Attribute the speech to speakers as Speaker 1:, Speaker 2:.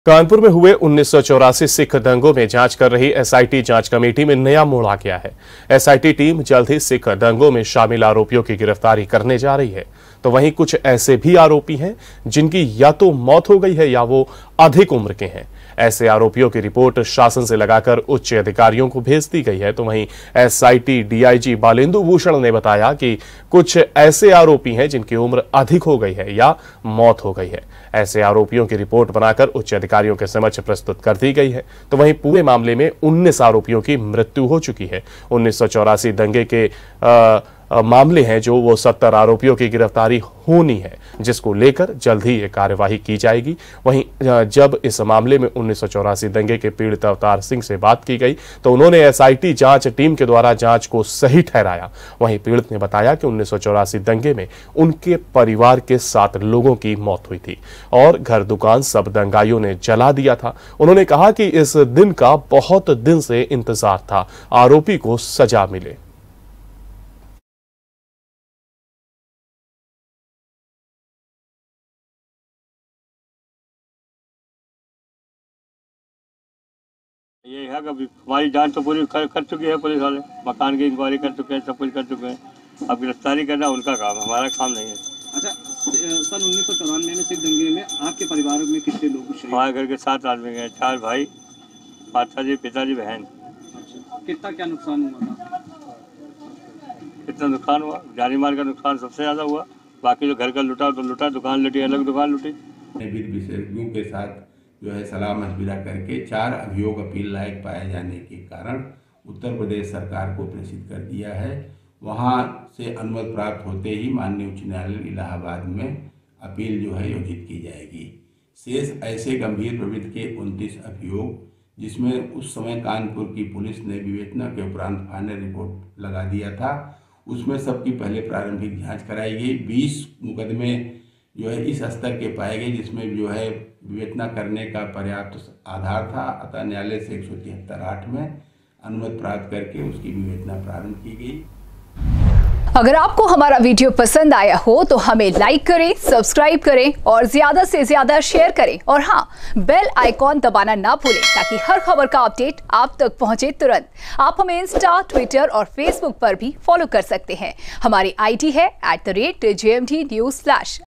Speaker 1: कानपुर में हुए 1984 सिख दंगों में जांच कर रही एसआईटी जांच कमेटी में नया मोड़ आ गया है। एसआईटी टीम जल्द ही सिख दंगों में शामिल आरोपियों की गिरफ्तारी करने जा रही है। तो वहीं कुछ ऐसे भी आरोपी हैं जिनकी या तो मौत हो गई है या वो अधिक उम्र के हैं। ऐसे आरोपियों की रिपोर्ट शासन से लगाकर उच्च अधिकारियों को भेज दी गई है। तो वहीं एसआईटी डीआईजी बालेंदु भूषण ने बताया कि कुछ ऐसे आरोपी हैं जिनकी उम्र अधिक हो गई है या मौत हो गई है। ऐसे आरोपियों की रिपोर्ट बनाकर उच्च अधिकारियों के समक्ष प्रस्तुत कर दी गई है। तो वहीं पूरे मामले में 19 आरोपियों की मृत्यु हो चुकी है। 1984 दंगे के मामले हैं जो वो 70 आरोपियों की गिरफ्तारी होनी है, जिसको लेकर जल्द ही ये कार्यवाही की जाएगी। वहीं जब इस मामले में 1984 दंगे के पीड़ित अवतार सिंह से बात की गई तो उन्होंने एसआईटी जांच टीम के द्वारा जांच को सही ठहराया। वहीं पीड़ित ने बताया कि 1984 दंगे में उनके परिवार के 7 लोगों की मौत हुई थी और घर दुकान सब दंगाइयों ने जला दिया था। उन्होंने कहा कि इस दिन का बहुत दिन से इंतजार था, आरोपी को सजा मिले।
Speaker 2: ये है कि हमारी जांच तो पूरी कर चुकी है, पुलिस वाले मकान की इंक्वायरी कर चुके हैं, सब कुछ कर चुके हैं। अब गिरफ्तारी करना उनका काम, हमारा काम नहीं है।
Speaker 3: अच्छा, सन 1994 में सिख दंगे में आपके परिवार में कितने लोग शहीद?
Speaker 2: हमारे घर के 7 आदमी गए, 4 भाई, माताजी, पिताजी, बहन।
Speaker 3: अच्छा, कितना क्या नुकसान हुआ था?
Speaker 2: कितना नुकसान हुआ? जानी माल का नुकसान सबसे ज्यादा हुआ। बाकी जो घर का लुटा तो लुटा, दुकान लुटी, अलग दुकान लुटी।
Speaker 4: विशेषज्ञों के साथ जो है सलाह मशविरा करके 4 अभियोग अपील लायक पाए जाने के कारण उत्तर प्रदेश सरकार को प्रेषित कर दिया है। वहां से अनुमति प्राप्त होते ही माननीय उच्च न्यायालय इलाहाबाद में अपील जो है योजित की जाएगी। शेष ऐसे गंभीर प्रवृत्ति के 29 अभियोग, जिसमें उस समय कानपुर की पुलिस ने विवेचना के उपरांत फाइनल रिपोर्ट लगा दिया था, उसमें सबकी पहले प्रारंभिक जाँच कराई गई। 20 मुकदमे जो है इस स्तर के पाए गए जिसमें जो है विवेचना करने का पर्याप्त आधार था। अतः न्यायालय से 173(8) में अनुमति प्राप्त करके उसकी विवेचना प्रारंभ की गई।
Speaker 5: अगर आपको हमारा वीडियो पसंद आया हो तो हमें लाइक करें, सब्सक्राइब करें और ज्यादा से ज्यादा शेयर करें। और हाँ, बेल आइकॉन दबाना ना भूलें ताकि हर खबर का अपडेट आप तक पहुंचे तुरंत। आप हमें इंस्टा, ट्विटर और फेसबुक पर भी फॉलो कर सकते हैं। हमारी आईडी है @JMT News/।